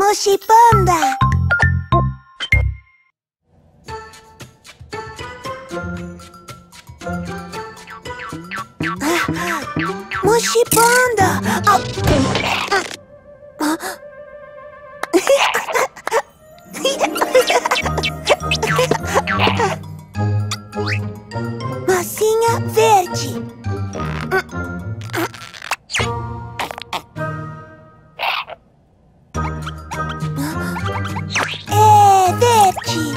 Mochi Panda. Mochi Panda. Massinha verde. É verde.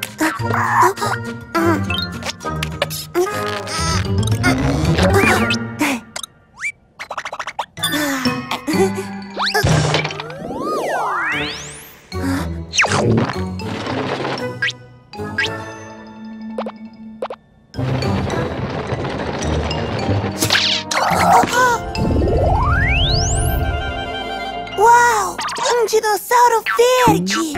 Uau! Um dinossauro verde!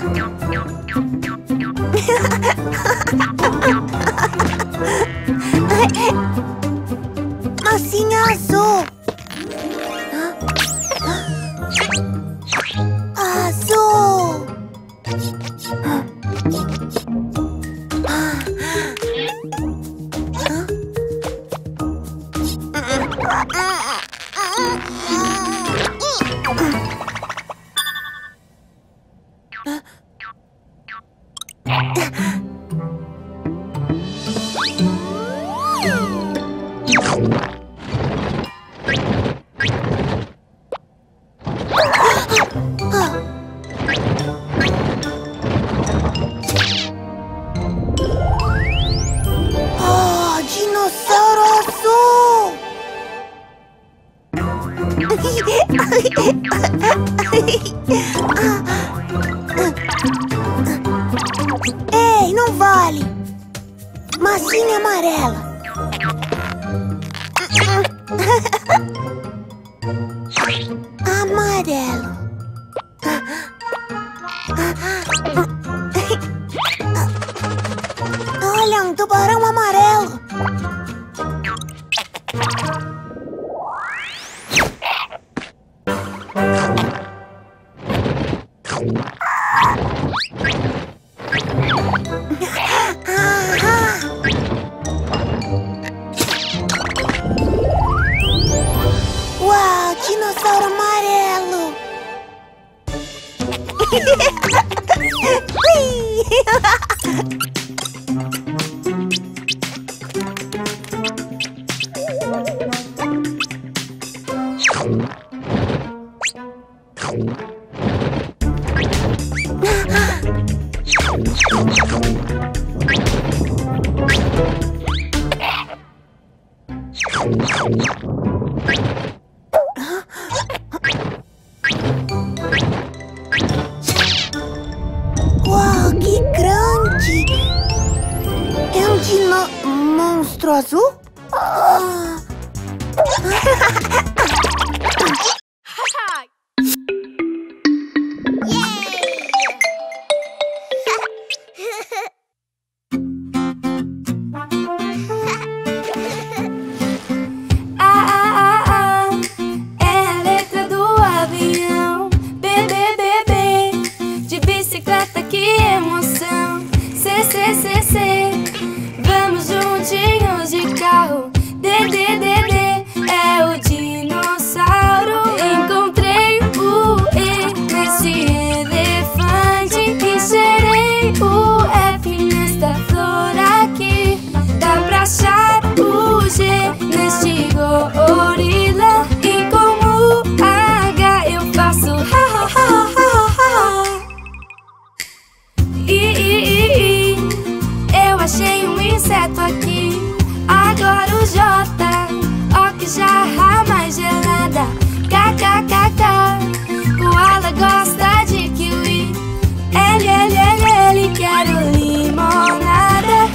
Massinha azul! Azul! Dinossauro azul! Ei, não vale! Massinha amarela! Amarelo! Olha, um tubarão amarelo! Uau, dinossauro amarelo! Uau, que grande! É um monstro azul? Vamos juntinhos de carro. É o dinossauro. Encontrei nesse elefante e cheirei o F nesta flor aqui. Dá pra achar o G neste gorila. E como H eu faço ha ha ha ha ha. Eu achei um inseto aqui. Agora o J, ó que jarra mais gelada. KKKK, koala gosta de kiwi. L, quero limonada.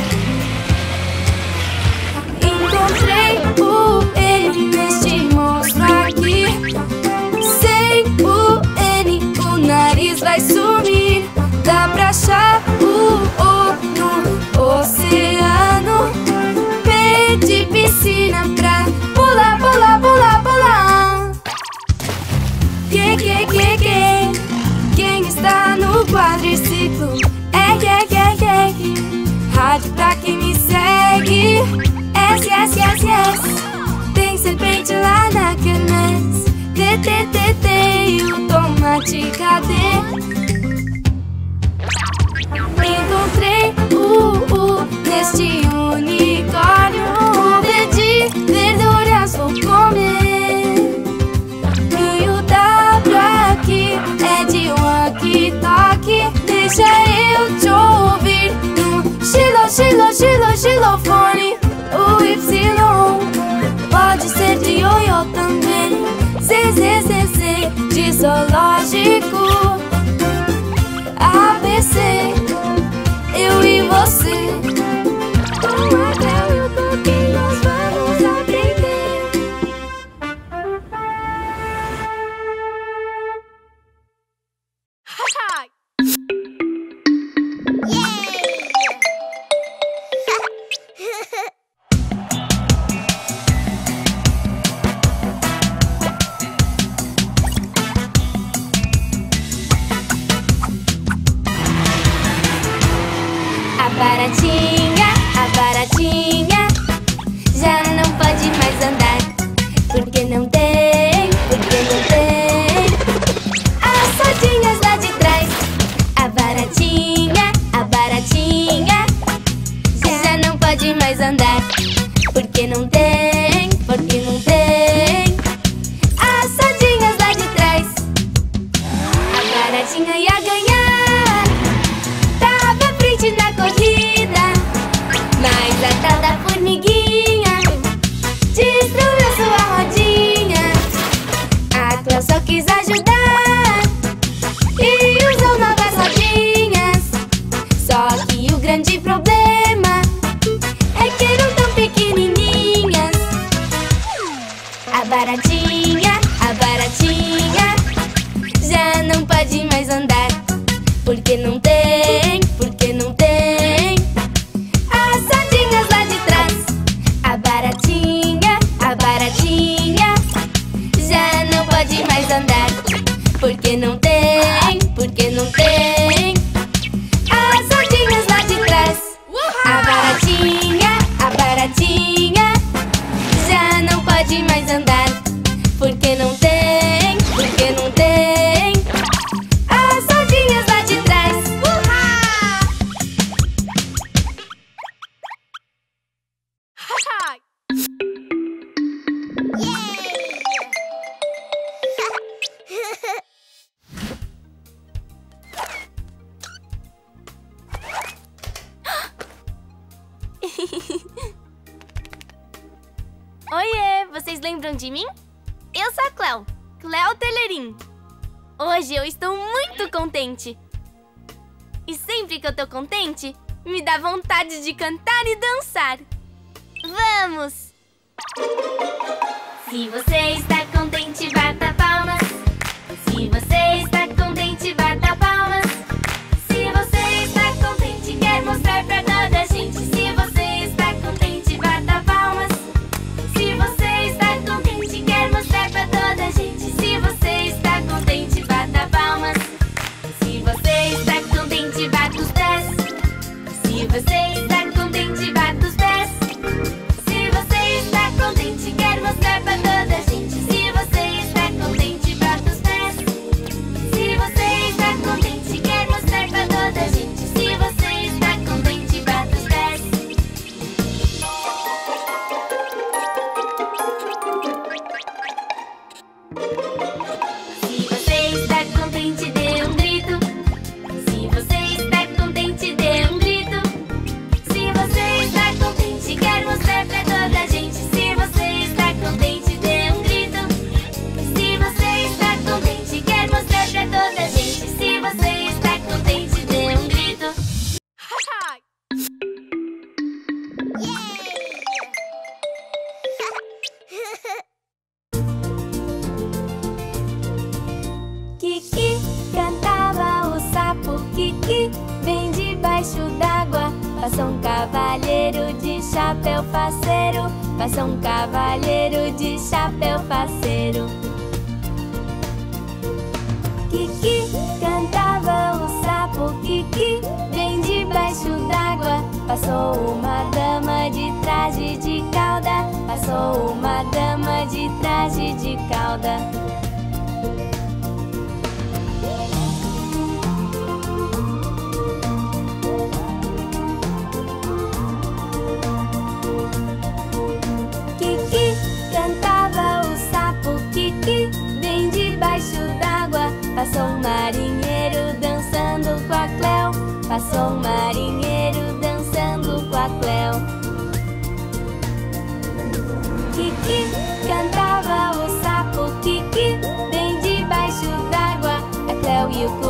Encontrei o N neste monstro aqui. Sem o N, o nariz vai sumir. Dá pra achar o O no oceano. P de piscina pra pular, pular, pular, pular. Quem está no quadriciclo? Rádio pra quem me segue. Tem serpente lá na quermesse. E o tomate cadê? Encontrei neste unicórnio. De verduras vou comer. E o W aqui é de walkie-talkie. Deixa eu te ouvir no xilofone. O Y pode ser de ioiô também. Z, de zoológico. ABC, eu e você. Com a Cleo e o Toquinho nós vamos aprender. A baratinha já não pode mais andar. Porque não tem as sardinhas lá de trás. A baratinha já não pode mais andar. Porque não tem as sardinhas lá de trás. A baratinha ia ganhar, tava à frente na corrida, mas a tal da formiguinha destruiu sua rodinha. A Cleo só quis ajudar e usou novas rodinhas. Só que o grande problema é que eram tão pequenininhas. A baratinha já não pode mais andar. Porque não tem as sardinhas lá de trás. A baratinha já não pode mais andar. Porque não tem as sardinhas lá de trás. A baratinha já não pode mais andar. Porque não tem as sardinhas lá de trás. Oiê, vocês lembram de mim? Eu sou a Cleo Telerim. Hoje eu estou muito contente. E sempre que eu tô contente, me dá vontade de cantar e dançar. Vamos! Se você está contente, bata palmas. Se você está contente, bata palmas. Se você está contente, quer mostrar pra toda a gente. Se você está contente, bata palmas. Se você está contente, quer mostrar pra toda a gente. Se você está contente, bata palmas. Se você está contente, bata os pés. Se você está contente, bata os pés. Se você está contente, quer mostrar pra toda a gente. Se você está contente, bata os pés. Se você está contente, quer mostrar pra toda a gente. Se você está contente, bata os pés. Se você está contente, dê um grito. Se você está contente, dê um grito. Se você está contente, quer mostrar pra toda a gente. Se você está contente, dê um grito. Se você está contente, quer mostrar pra toda a gente. Se você está contente, dê um grito. Kiki cantava o sapo Kiki, vem debaixo d'água. Passa um cavalheiro de chapéu faceiro. Passa um cavalheiro de chapéu faceiro. Kiki canta passou uma dama de traje de cauda. Passou uma dama de traje de cauda. Kiki, cantava o sapo Kiki, bem debaixo d'água. Passou um marinheiro dançando com a Cleo. Passou um marinheiro dançando com a Cleo. Kiki, cantava o sapo Kiki, bem debaixo d'água. A Cleo e o